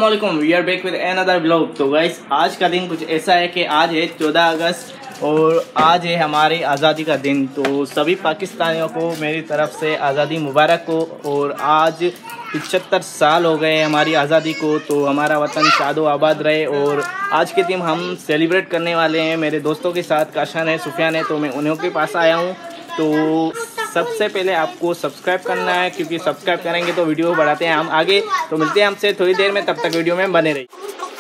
अस्सलामुअलैकुम, we are back with another blog. तो guys आज का दिन कुछ ऐसा है कि आज है 14 अगस्त और आज है हमारी आज़ादी का दिन। तो सभी पाकिस्तानियों को मेरी तरफ से आज़ादी मुबारक हो। और आज 75 साल हो गए हमारी आज़ादी को, तो हमारा वतन शादो आबाद रहे। और आज के दिन हम सेलिब्रेट करने वाले हैं मेरे दोस्तों के साथ, काशान है, सुफियान है, तो मैं उन्हीं के पास आया हूँ। तो सबसे पहले आपको सब्सक्राइब करना है, क्योंकि सब्सक्राइब करेंगे तो वीडियो बढ़ाते हैं हम आगे। तो मिलते हैं हमसे थोड़ी देर में, तब तक वीडियो में बने रहिए।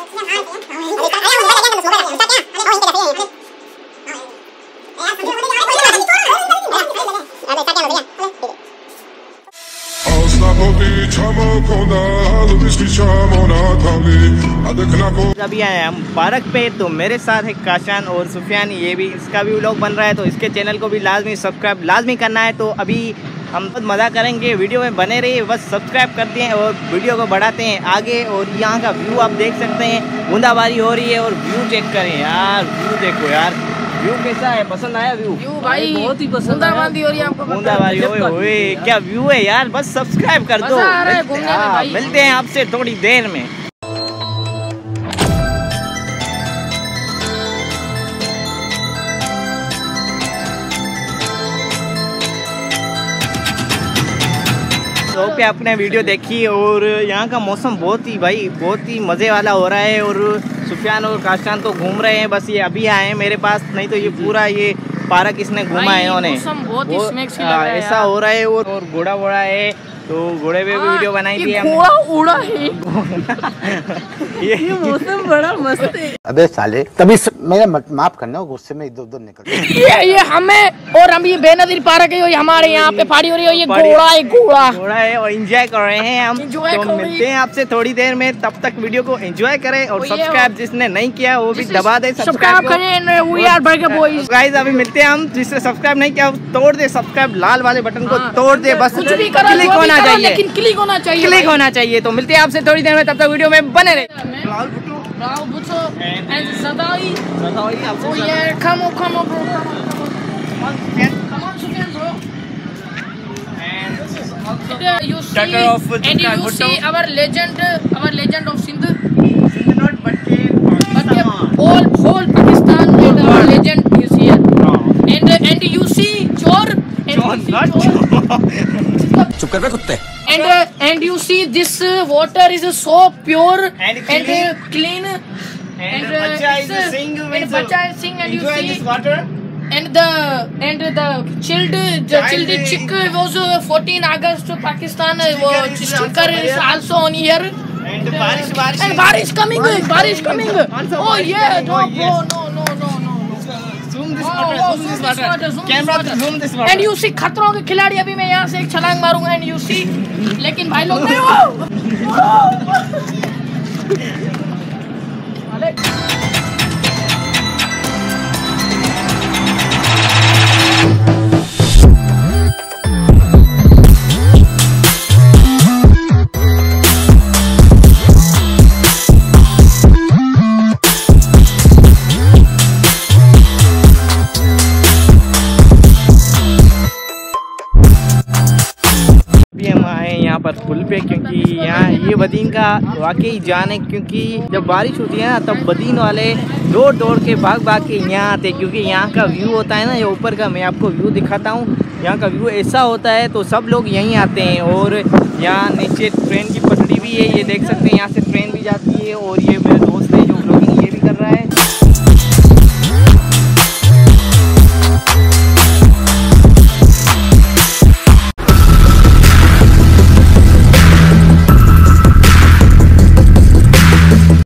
अभी आए हम पार्क पे, तो मेरे साथ है काशान और सुफियान, ये भी इसका भी व्लॉग बन रहा है, तो इसके चैनल को भी लाजमी सब्सक्राइब लाजमी करना है। तो अभी हम बहुत मज़ा करेंगे, वीडियो में बने रहिए, बस सब्सक्राइब करते हैं और वीडियो को बढ़ाते हैं आगे। और यहाँ का व्यू आप देख सकते हैं, बूंदाबांदी हो रही है और व्यू चेक करें यार, व्यू देखो यार, व्यू कैसा है, पसंद आया व्यू? भाई बहुत ही पसंद, बूंदाबांदी हो रही है आपको, बूंदाबांदी ओए क्या व्यू है यार, बस सब्सक्राइब कर दो। मिलते हैं आपसे थोड़ी देर में। तो पे आपने वीडियो देखी और यहाँ का मौसम बहुत ही मज़े वाला हो रहा है। और सुफियान और काशान तो घूम रहे हैं, बस ये अभी आए हैं मेरे पास, नहीं तो ये पूरा ये पार्क इसने घूमा है इन्होंने। ऐसा हो रहा है। और घोड़ा वोड़ा है, तो घोड़े पे भी वीडियो बनाई थी हमने। उड़ा है ये मौसम बड़ा मस्त है। अबे साले तभी मेरा माफ करना, गुस्से में इधर उधर निकल ये हमें और हम ये बेनजीर पार्क है, हमारे यहाँ पे पार्टी हो रही है, ये घोड़ा है और एंजॉय कर रहे हैं हम। तो मिलते हैं आपसे थोड़ी देर में, तब तक वीडियो को एंजॉय करें और सब्सक्राइब जिसने नहीं किया वो भी दबा दे, सब्सक्राइब करें। गाइस अभी मिलते हैं हम, जिसने सब्सक्राइब नहीं किया तोड़ दे सब्सक्राइब, लाल वाले बटन को तोड़ दे, बस क्लिक होना चाहिए। तो मिलते हैं आपसे थोड़ी देर में, तब तक वीडियो में बने रहे। You see our legend of Sindh, whole Pakistan, our legend is here. And you see Chor, चुप कर बे कुत्ते। And you see this water is so pure and clean, and Bacha is sing and you see this water. And the chilled chick was 14 August Pakistan sticker is also on here. And barish And barish coming. Oh yeah, no. Zoom this water. Camera zoom this water. And you see खतरों के खिलाड़ी, अभी मैं यहाँ से एक छलांग मारूंगा and you see, लेकिन भाई लोग नहीं हो। यहाँ पर पुल पे, क्योंकि यहाँ ये बदीन का वाकई जान है, क्योंकि जब बारिश होती है ना तब बदीन वाले दौड़ के भाग के यहाँ आते, क्योंकि यहाँ का व्यू होता है ना, ये ऊपर का मैं आपको व्यू दिखाता हूँ। यहाँ का व्यू ऐसा होता है, तो सब लोग यहीं आते हैं। और यहाँ नीचे ट्रेन की पटरी भी है, ये देख सकते हैं, यहाँ से ट्रेन भी जाती है। और ये मेरे दोस्त है जो ब्लॉगिंग ये भी कर रहा है।